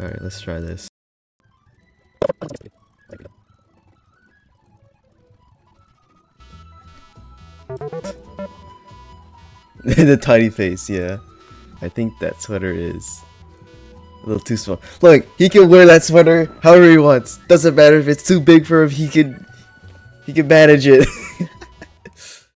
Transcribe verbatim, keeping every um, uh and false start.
Alright, let's try this. The tiny face, yeah. I think that sweater is a little too small. Look, he can wear that sweater however he wants. Doesn't matter if it's too big for him, he can he can manage it.